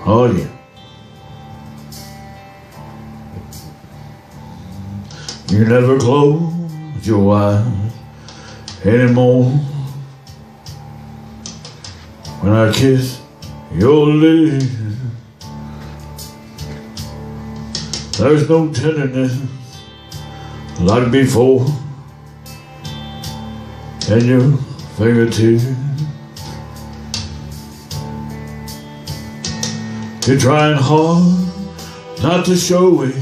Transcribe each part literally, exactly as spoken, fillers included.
Oh yeah. You never close your eyes anymore when I kiss your lips. There's no tenderness like before in your fingertips. You're trying hard not to show it,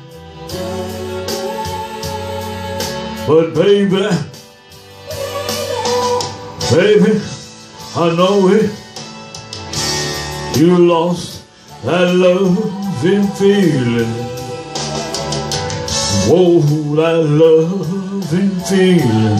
but baby, baby, I know it. You lost that loving feeling. Whoa, that loving feeling.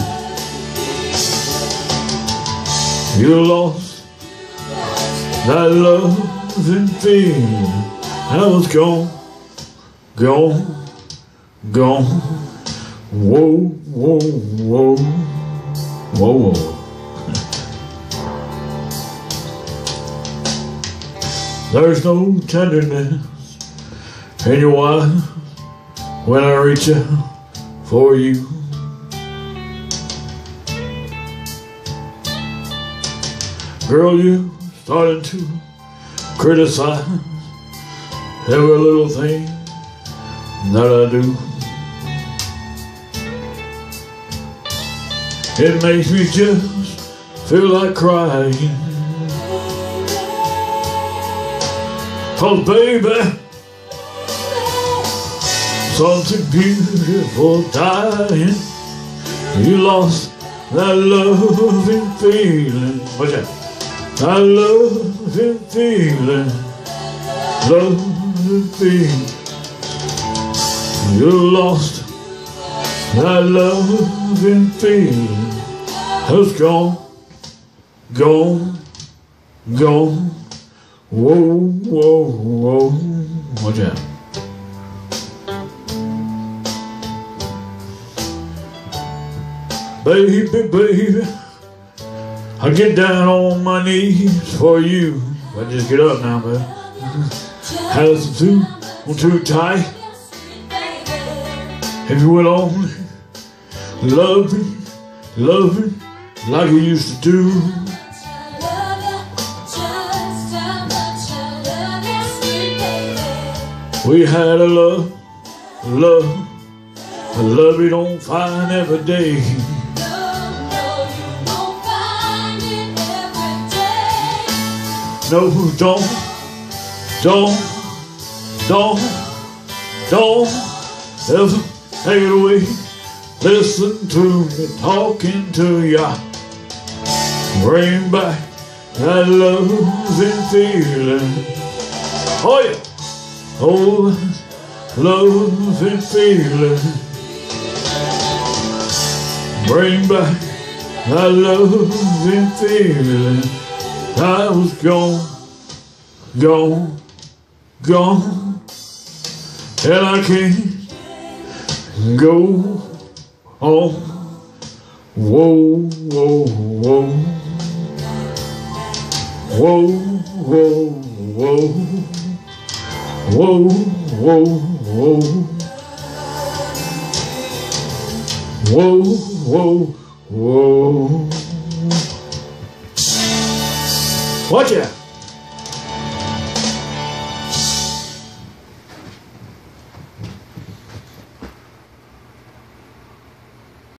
You lost that loving feeling. I was gone, gone, gone. Whoa, whoa, whoa, whoa, whoa. There's no tenderness in your eyes when I reach out for you. Girl, you starting to criticize every little thing that I do. It makes me just feel like crying, 'cause baby, something beautiful dying. You lost that loving feeling. What's that? That loving feeling, loving feeling. You lost that loving feeling. It's gone, gone, gone. Whoa, whoa, whoa. Watch out. Baby, baby, I get down on my knees for you. I just get up now, man. Have some food, I'm too tight. If you would only love me, love me like you used to do. We had a love, love, a love you don't find every day. No, don't, don't, don't, don't ever take it away. Listen to me talking to ya. Bring back that loving feeling. Oh yeah. Oh, loving feeling. Bring back that loving feeling. I was gone, gone, gone, and I can't go on. Whoa, whoa, whoa, whoa, whoa, whoa, whoa, whoa, whoa, whoa, whoa, whoa. Watch out.